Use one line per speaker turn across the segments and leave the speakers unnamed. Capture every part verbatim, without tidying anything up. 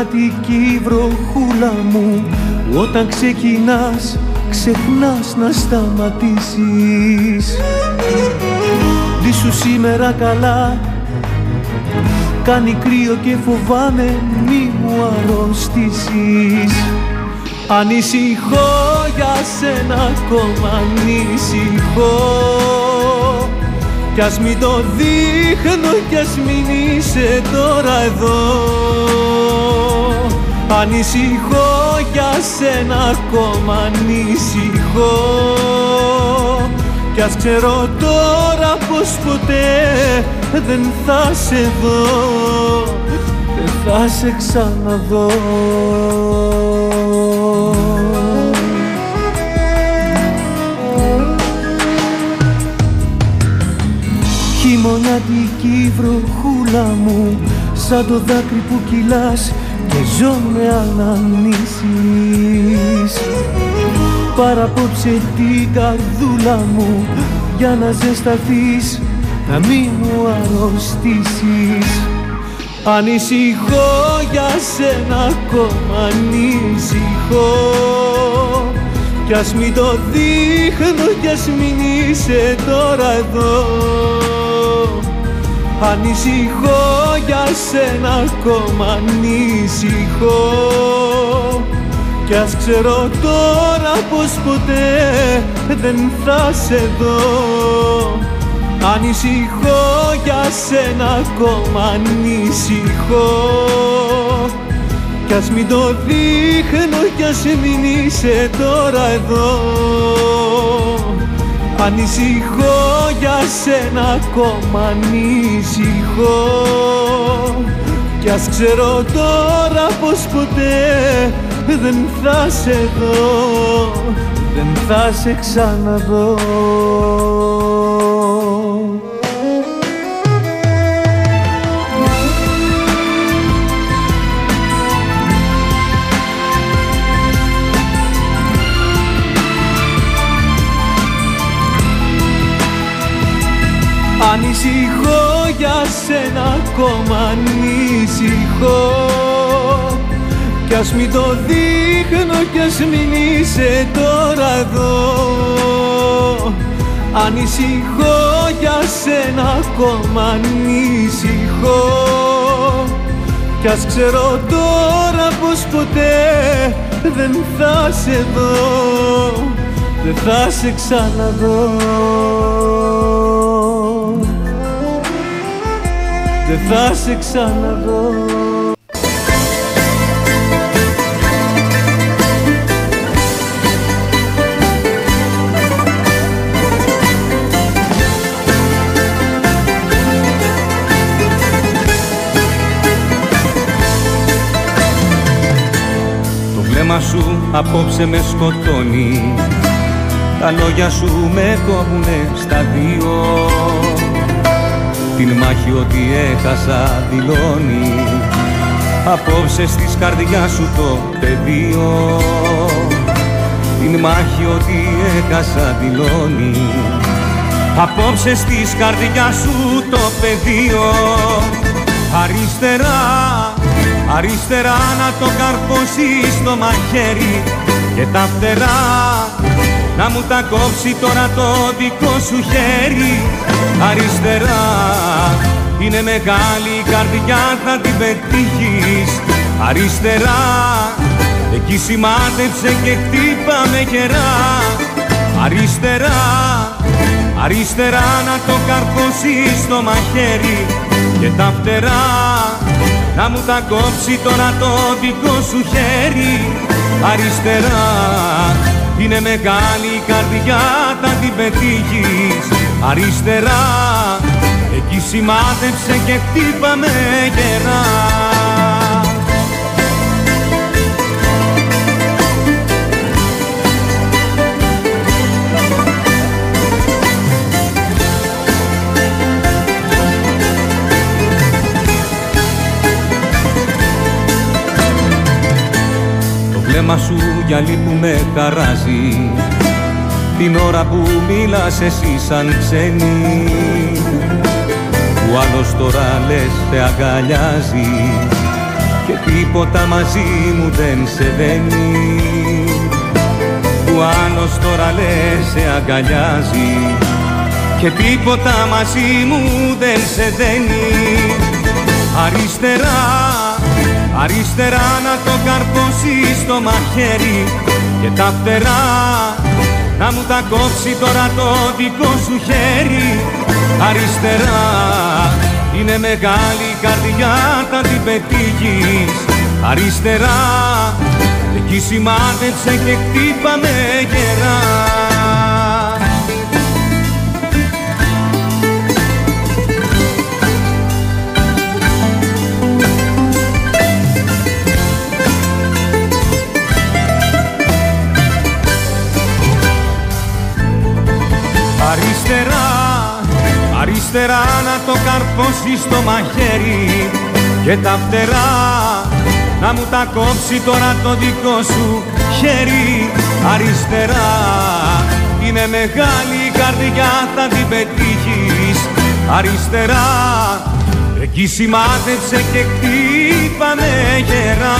Χειμωνιάτικη βροχούλα μου, όταν ξεκινάς, ξεχνάς να σταματήσεις. Ντύσου σήμερα καλά, κάνει κρύο και φοβάμαι μη μου αρρωστήσεις. Ανησυχώ για σένα ακόμα, ανησυχώ, κι ας μην το δείχνω κι ας μην είσαι τώρα εδώ. Ανησυχώ για σένα ακόμα, ανησυχώ, κι ας ξέρω τώρα πως ποτέ δεν θα σε δω, δεν θα σε ξαναδώ. Χειμωνιάτικη βροχούλα μου, σαν το δάκρυ που κυλάς και ζω με αναμνήσεις. Πάρ' απόψε την καρδούλα μου για να ζεσταθείς, να μην μου αρρωστήσεις. Ανησυχώ για σένα ακόμα, ανησυχώ, κι ας μην το δείχνω κι ας μην είσαι τώρα εδώ. Ανησυχώ για σένα ακόμα, ανησυχώ, κι ας ξέρω τώρα πως ποτέ δεν θα σε δω. Ανησυχώ για σένα ακόμα, ανησυχώ, κι ας μην το δείχνω κι ας μην είσαι τώρα εδώ. Ανησυχώ για σένα ακόμα, ανησυχώ, κι ας ξέρω τώρα πως ποτέ δεν θα σε δω, δεν θα σε ξαναδώ. Ανησυχώ για σένα ακόμα, ανησυχώ, κι ας μην το δείχνω κι ας μην είσαι τώρα εδώ. Ανησυχώ για σένα ακόμα, ανησυχώ, κι ας ξέρω τώρα πως ποτέ δεν θα σε δω, δεν θα σε ξαναδώ, δεν θα σε ξαναδώ.
Το βλέμμα σου απόψε με σκοτώνει, τα λόγια σου με κόβουνε στα δύο. Την μάχη ότι έχασα δηλώνει, απόψε στις καρδιάς σου το πεδίο. Την μάχη ότι έχασα δηλώνει, απόψε στις καρδιάς σου το πεδίο. Αριστερά, αριστερά να το καρφώσεις στο μαχαίρι και τα φτερά να μου τα κόψει τώρα το δικό σου χέρι. Αριστερά είναι μεγάλη η καρδιά, θα την πετύχεις. Αριστερά, εκεί σημάδεψε και χτύπα με γερά. Αριστερά, αριστερά να το καρφώσεις στο μαχαίρι και τα φτερά να μου τα κόψει τώρα το δικό σου χέρι. Αριστερά είναι μεγάλη η καρδιά, θα την πετύχεις. Αριστερά, εκεί σημάδεψε και χτύπα με γερά. Το βλέμμα σου γυαλί που με χαράζει, την ώρα που μίλας εσύ σαν ξένη, που άλλος τώρα λες σε αγκαλιάζει. και τίποτα μαζί μου δεν σε δένει. Που άλλος τώρα λες σε αγκαλιάζει και τίποτα μαζί μου δεν σε δένει. Αριστερά, αριστερά να το καρπώσεις στο μαχαίρι και τα φτερά να μου τα κόψει τώρα το δικό σου χέρι. Αριστερά είναι μεγάλη καρδιά, θα την πετύχεις. Αριστερά εκεί σημάδεψε και χτύπαμε γερά. Αριστερά, αριστερά να το καρπώσεις στο μαχαίρι και τα φτερά να μου τα κόψει τώρα το δικό σου χέρι. Αριστερά είναι μεγάλη η καρδιά, θα την πετύχεις. Αριστερά εκεί σημάδεψε και χτύπαμε γερά.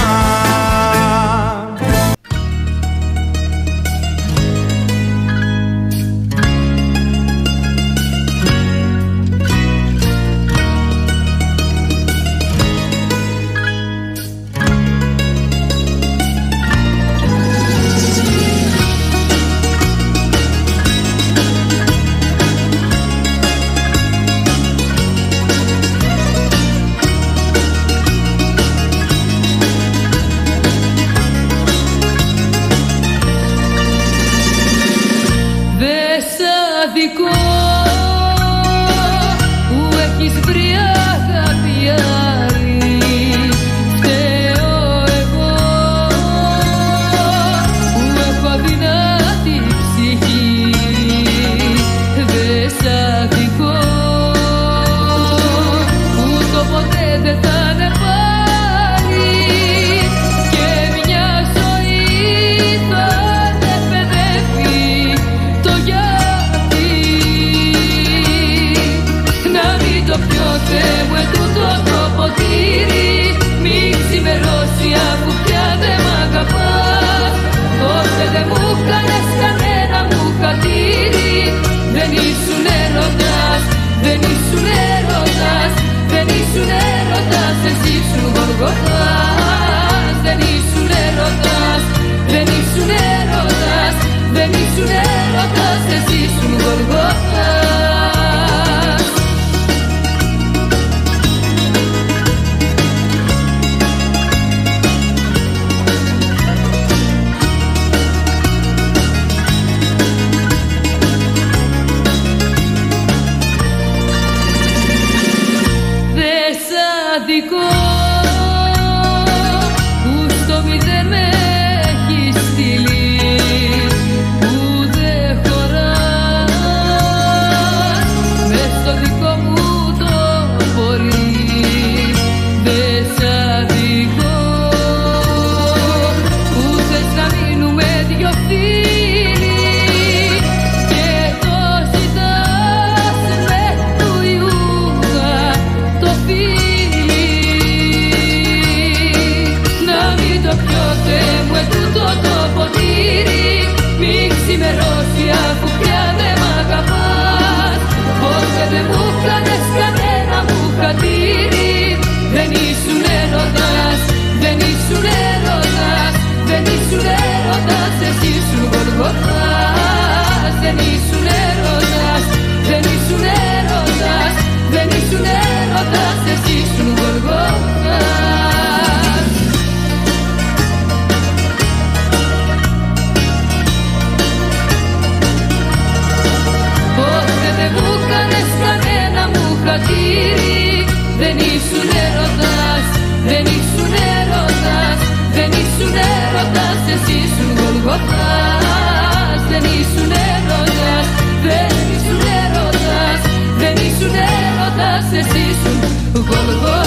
Εσύ ήσουν Γολγοθά.